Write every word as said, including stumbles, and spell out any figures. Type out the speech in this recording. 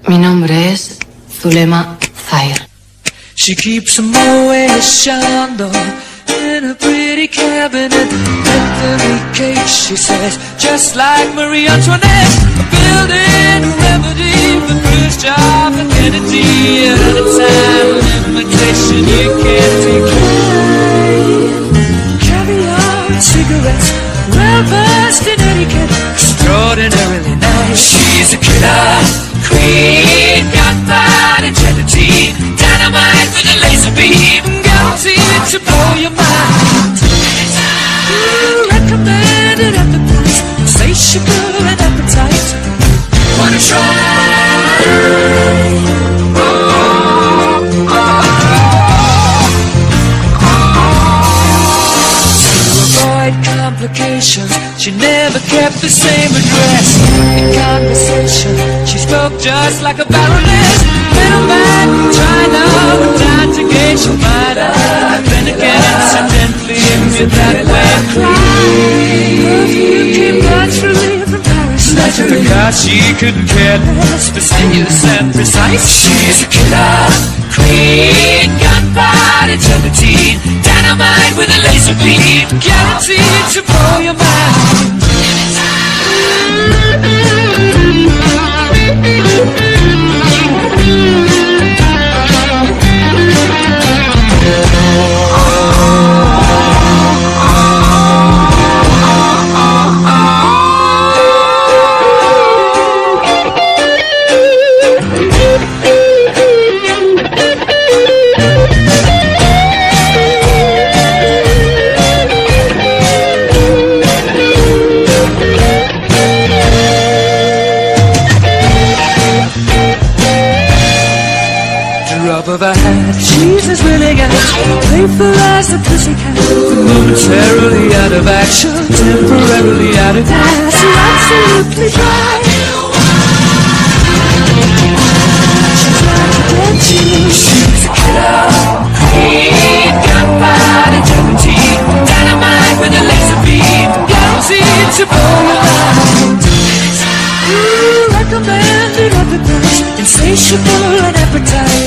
Mi nombre es Zulema Zair. She keeps a Moet Chandon in a pretty cabinet. Anthony cake, she says, just like Marie Antoinette. A building a remedy for Khrushchev and Kennedy. At a time limitation you can't decline. Caviar and cigarettes, well-versed in etiquette, extraordinarily nice. She's a killer queen, gunpowder and gelatine, dynamite with a laser beam, guaranteed to blow your mind. Recommended at the price, insatiable and appetite. Wanna try? Oh, oh, oh. To avoid complications, she never kept the same address. In conversation, she spoke just like a baroness. Middleman from China with time to gauge your mind. Then again, incidentally, if that way perfume came naturally from Paris. Like the car, she couldn't care less, fastidious and precise. She's a killer queen, gunpowder gelatine, dynamite with a laser beam, guaranteed to blow your mind. Of a hat, Jesus really got playful as a pussycat, momentarily out of action, temporarily out of gas, you're absolutely dry. She's trying to get you. She's a killer queen, gunpowder gelatine, dynamite with a laser beam, guaranteed to blow your mind. Ooh, recommended at the price, insatiable and appetite.